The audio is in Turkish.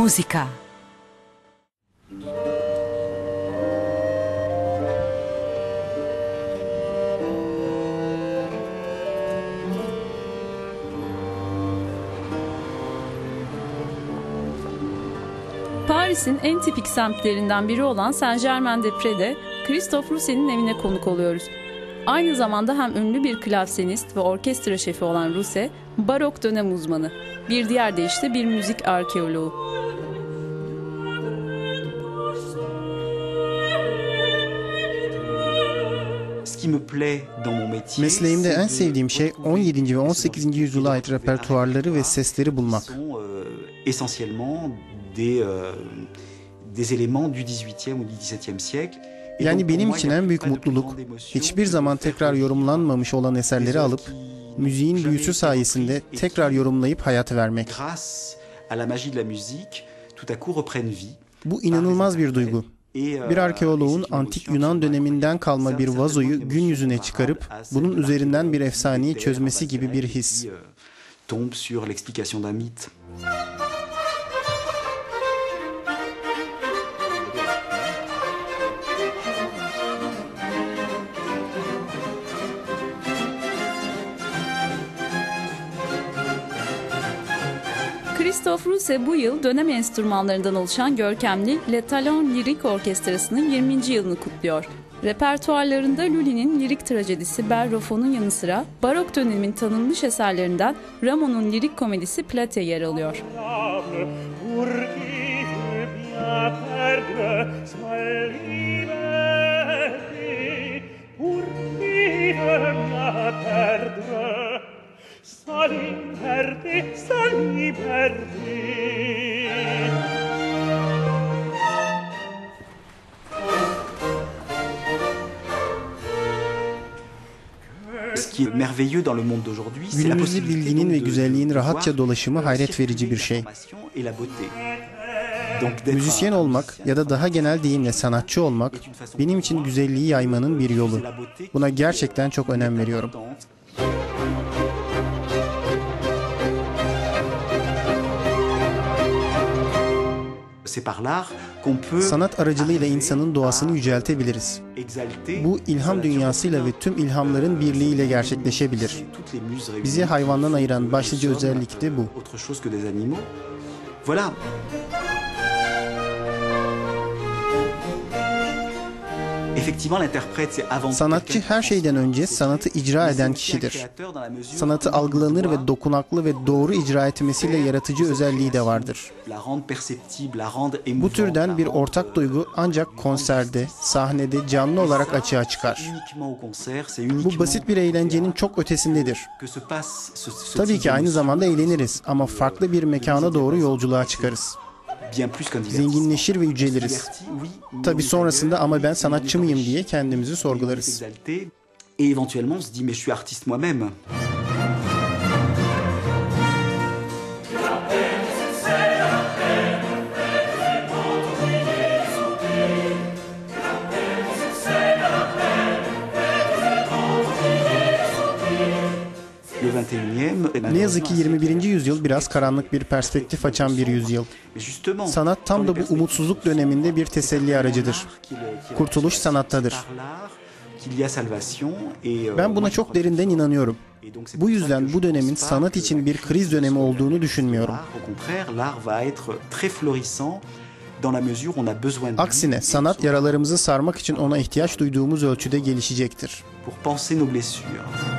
Musica. Paris'in en tipik semtlerinden biri olan Saint-Germain-des-Prés'de Christophe Rousset'in evine konuk oluyoruz. Aynı zamanda hem ünlü bir klavsenist ve orkestra şefi olan Rousset, barok dönem uzmanı. Bir diğer deyişle bir müzik arkeoloğu. Mesleğimde en sevdiğim şey 17. ve 18. yüzyıla ait repertuarları ve sesleri bulmak. Yani benim için en büyük mutluluk, hiçbir zaman tekrar yorumlanmamış olan eserleri alıp, müziğin büyüsü sayesinde tekrar yorumlayıp hayat vermek. Bu inanılmaz bir duygu. Bir arkeoloğun antik Yunan döneminden kalma bir vazoyu gün yüzüne çıkarıp, bunun üzerinden bir efsaneyi çözmesi gibi bir his. Christophe Rousset bu yıl dönem enstrümanlarından oluşan görkemli Les Talents Lirik Orkestrası'nın 20. yılını kutluyor. Repertuarlarında Lully'nin lirik trajedisi Bellerophon'un yanı sıra barok dönemin tanınmış eserlerinden Rameau'nun lirik komedisi Plate yer alıyor. Günümüzde bilginin ve güzelliğin rahatça dolaşımı hayret verici bir şey. Müzisyen olmak ya da daha genel deyimle sanatçı olmak benim için güzelliği yaymanın bir yolu. Buna gerçekten çok önem veriyorum. Sanat aracılığıyla insanın doğasını yüceltebiliriz. Bu ilham dünyasıyla ve tüm ilhamların birliğiyle gerçekleşebilir. Bizi hayvandan ayıran başlıca özellik de bu. Sanatçı her şeyden önce sanatı icra eden kişidir. Sanatı algılanır ve dokunaklı ve doğru icra etmesiyle yaratıcı özelliği de vardır. Bu türden bir ortak duygu ancak konserde, sahnede canlı olarak açığa çıkar. Bu basit bir eğlencenin çok ötesindedir. Tabii ki aynı zamanda eğleniriz ama farklı bir mekana doğru yolculuğa çıkarız. Zenginleşir ve yüceliriz. Tabii sonrasında ama ben sanatçı mıyım diye kendimizi sorgularız. Ne yazık ki 21. yüzyıl biraz karanlık bir perspektif açan bir yüzyıl. Sanat tam da bu umutsuzluk döneminde bir teselli aracıdır. Kurtuluş sanattadır. Ben buna çok derinden inanıyorum. Bu yüzden bu dönemin sanat için bir kriz dönemi olduğunu düşünmüyorum. Aksine sanat yaralarımızı sarmak için ona ihtiyaç duyduğumuz ölçüde gelişecektir.